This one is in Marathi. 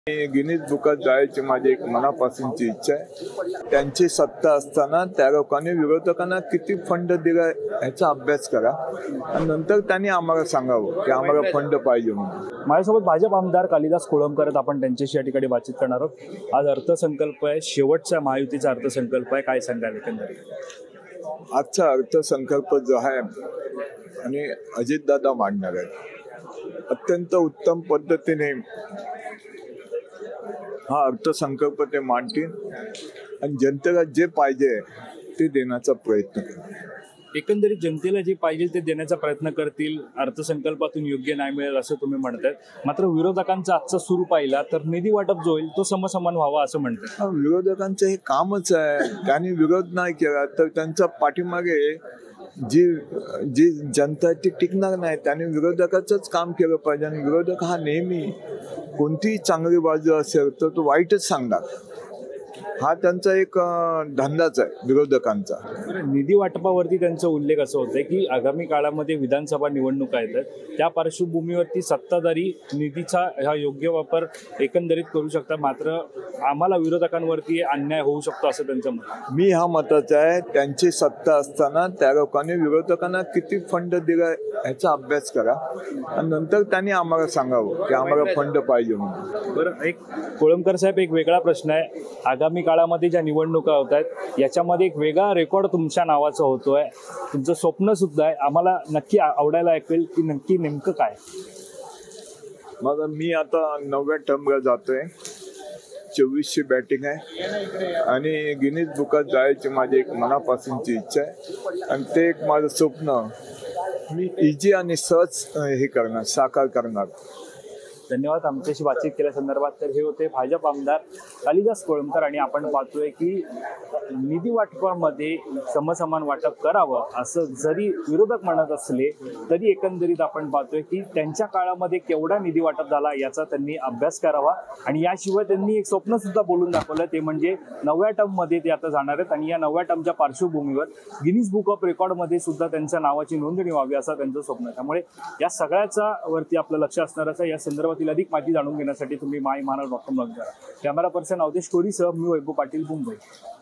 गिनीज बुकात जायची माझी एक मनापासूनची इच्छा आहे। त्यांची सत्ता असताना त्या लोकांनी विरोधकांना किती फंड दिला याचा अभ्यास करा आणि नंतर त्यांनी आम्हाला सांगावं की आम्हाला फंड पाहिजे म्हणून। माझ्यासोबत भाजप आमदार कालिदास कोळंबकर आपण त्यांच्याशी या ठिकाणी बातचीत करणार आहोत। आज अर्थसंकल्प आहे, शेवटचा महायुतीचा अर्थसंकल्प आहे, काय सांगाल एकंदरीत? आजचा अर्थसंकल्प जो आहे आणि अजितदादा मांडणार आहेत, अत्यंत उत्तम पद्धतीने हा अर्थसंकल्प ते मांडतील आणि जनतेला जे पाहिजे ते देण्याचा प्रयत्न करतील। एकंदरीत जनतेला जे पाहिजे ते देण्याचा प्रयत्न करतील, अर्थसंकल्पातून योग्य न्याय मिळेल असं तुम्ही म्हणताय। मात्र विरोधकांचा आजचा सूर पाहिला तर निधी वाटप जो होईल तो समसमान व्हावा असं म्हणतात। विरोधकांचं हे कामच आहे, त्यांनी विरोध नाही केला तर त्यांच्या पाठीमागे जी जी जनता ती टिकणार नाही। त्याने विरोधकाचंच काम केलं पाहिजे आणि विरोधक हा नेहमी कोणतीही चांगली बाजू असेल तर तो वाईटच सांगणार, हा त्यांचा एक धंदाच आहे विरोधकांचा। निधी वाटपावरती त्यांचा उल्लेख असं होतंय की आगामी काळामध्ये विधानसभा निवडणुका येतात, त्या पार्श्वभूमीवरती सत्ताधारी निधीचा हा योग्य वापर एकंदरीत करू शकतात, मात्र आम्हाला विरोधकांवरती अन्याय होऊ शकतो असं त्यांचं मत। मी हा मताचा आहे, त्यांची सत्ता असताना त्या लोकांनी विरोधकांना किती फंड दिला याचा अभ्यास करा आणि नंतर त्यांनी आम्हाला सांगावं की आम्हाला फंड पाहिजे म्हणून। बरं, एक कोळंबकर साहेब, एक वेगळा प्रश्न आहे। आगामी काळामध्ये ज्या निवडणुका होत आहेत याच्यामध्ये एक वेगळा रेकॉर्ड तुमच्या नावाचा होतोय, तुमचं स्वप्न सुद्धा आहे, आम्हाला नक्की आवडायला ऐकेल की नक्की नेमकं काय? मग मी आता 9व्या टर्मला जातोय, 24ची बॅटिंग आहे आणि गिनीज बुकात जायची माझी एक मनापासूनची इच्छा आहे आणि ते एक माझं स्वप्न मी इजी आणि सहज हे करणार, साकार करणार। धन्यवाद आमच्याशी बातचीत केल्या संदर्भात। तर हे होते भाजप आमदार कालिदास कोळंबकर आणि आपण पाहतोय की निधी वाटपामध्ये समसमान वाटप करावं असं जरी विरोधक म्हणत असले तरी एकंदरीत आपण पाहतोय की त्यांच्या काळामध्ये केवढा निधी वाटप झाला याचा त्यांनी अभ्यास करावा आणि याशिवाय त्यांनी एक स्वप्न सुद्धा बोलून दाखवलं, ते म्हणजे 9व्या टर्ममध्ये ते आता जाणार आहेत आणि या 9व्या टर्मच्या पार्श्वभूमीवर गिनीज बुक ऑफ रेकॉर्डमध्ये सुद्धा त्यांच्या नावाची नोंदणी व्हावी असं त्यांचं स्वप्न आहे। त्यामुळे या सगळ्याचा वरती आपलं लक्ष असणारच आहे। या संदर्भात अधिक माहिती जाणून घेण्यासाठी तुम्ही माय महाराष्ट्र.com लॉग करा। कॅमेरा पर्सन अवधेश कोरीसह मी वैभव पाटील, मुंबई।